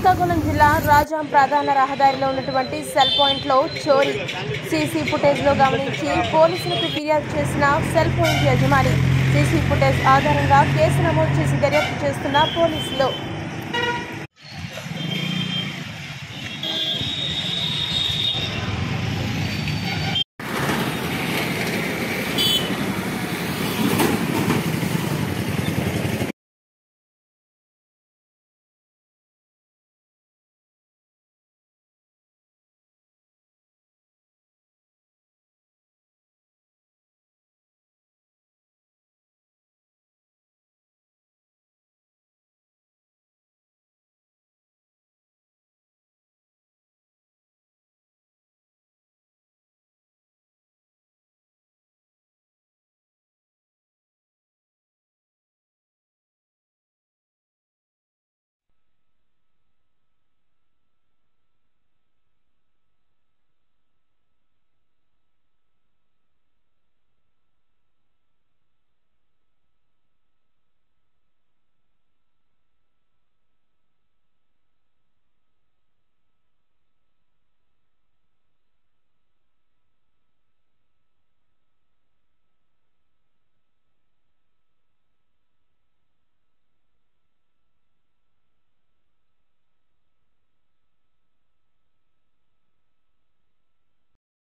శ్రీకాకుళం జిల్లా రాజాం ప్రధాన రహదారిలో ఉన్నటువంటి సెల్ పాయింట్లో చోరీ సీసీ ఫుటేజ్లో గమనించి పోలీసులకు ఫిర్యాదు చేసిన సెల్ పాయింట్ యజమాని సీసీ ఫుటేజ్ ఆధారంగా కేసు నమోదు చేసి దర్యాప్తు చేస్తున్న పోలీసులు